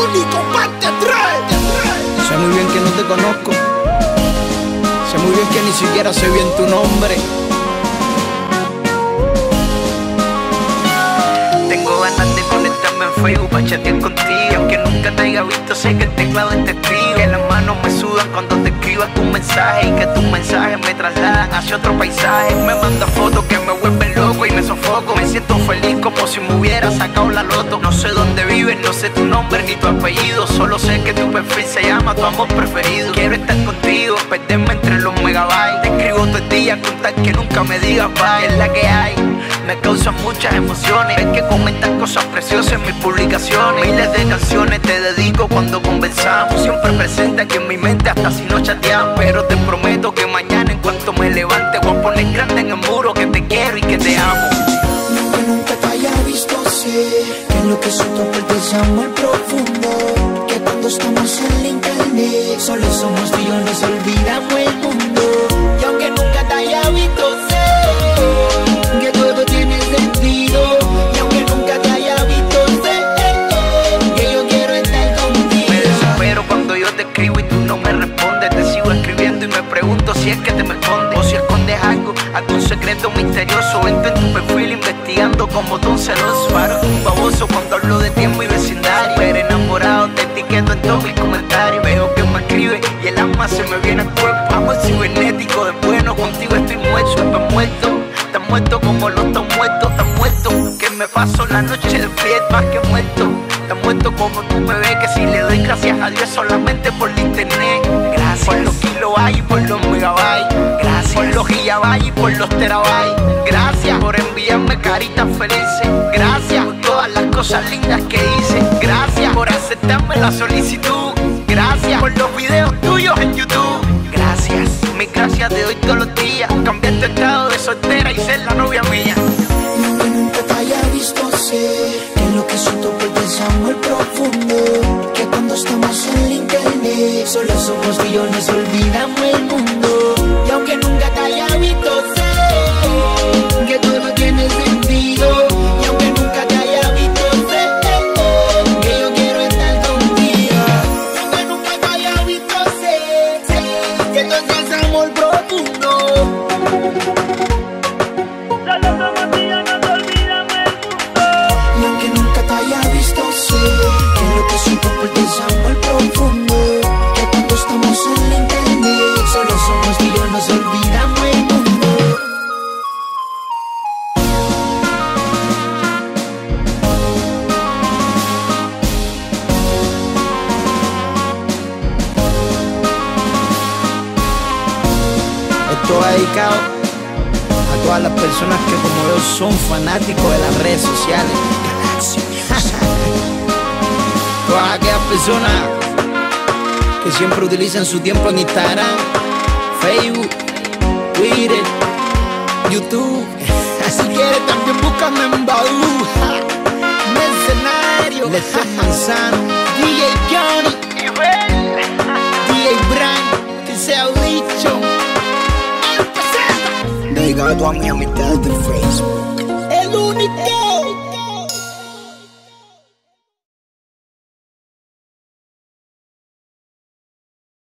único, parte 3. Sé muy bien que no te conozco, sé muy bien que ni siquiera sé bien tu nombre. Tengo ganas de conectarme en Facebook para chatear contigo. Aunque nunca te haya visto, sé que el teclado es testigo. Que las manos me sudan cuando te escribas tu mensaje, y que tus mensajes me trasladan hacia otro paisaje. Me manda fotos que me vuelven loco y me sofoco. Me siento feliz como si me hubiera sacado la loto. No sé dónde vives, no sé tu nombre ni tu apellido. Solo sé que tu perfil se llama tu amor preferido. Quiero estar contigo, perderme entre los megabytes. Te escribo todo el día con tal que nunca me digas bye. Es la que hay, me causan muchas emociones. Ves que comentas cosas preciosas en mis publicaciones. Miles de canciones te dedico cuando conversamos. Siempre presente aquí en mi mente hasta si no chateamos. Pero te prometo que mañana en cuanto me levante voy a poner grande en el muro que te quiero y que te amo. Aunque nunca te haya visto, sé que lo que siento por ti es amor profundo. Que cuando estamos en la internet solo somos tú y yo, nos olvidamos el mundo. Y aunque nunca te haya visto, sé que todo tiene sentido. Y aunque nunca te haya visto, sé que yo quiero estar contigo. Me desespero cuando yo te escribo y tú no me respondes. Te sigo escribiendo y me pregunto si es que te me escondes o si escondes algún secreto misterioso. Entro en tu perfil investigando como tú un celoso. Paro un baboso cuando hablo de ti en mi vecindario. Pero enamorado te etiqueto en todos mis comentarios. Veo que me escribe y el alma se me viene al cuerpo. Amor cibernético de bueno, contigo estoy muerto. Estás muerto, tan muerto como los tan muertos. Tan muerto que me paso la noche despierto más que muerto. Tan muerto como tú me ves, que si le doy gracias a Dios solamente por el internet. Gracias por los kilobytes y por los megabytes. Gracias por los gigabytes y por los terabytes. Gracias por enviarme caritas felices. Gracias por todas las cosas lindas que hice. Gracias por aceptarme la solicitud. Gracias por los videos tuyos en YouTube. Gracias, mis gracias te doy todos los días. Cambiar tu estado de soltera y ser la novia mía. Aunque nunca te haya visto, sé que lo que siento por ti es amor profundo. Que cuando estamos en la internet solo somos tú y yo, nos olvidamos el mundo. Y aunque nunca te haya visto, sé que todo tiene sentido. Y aunque nunca te haya visto, sé que yo quiero estar contigo. Y aunque nunca te haya visto, sé que todo es amor profundo. Y aunque nunca te haya visto, sé que lo que siento por ti es amor profundo. Que cuando estamos en la internet solo somos tú y yo, nos olvidamos el mundo. Esto va dedicado a todas las personas que como yo son fanáticos de las redes sociales. Todas aquellas personas que siempre utilizan su tiempo en Instagram, Facebook, Twitter, YouTube. Si quieres también búscame en Badoo. Mercenario, Lester Manzano, DJ Johnny, DJ Brian, que se ha dicho. Dedicado a todas mis amistades de Facebook.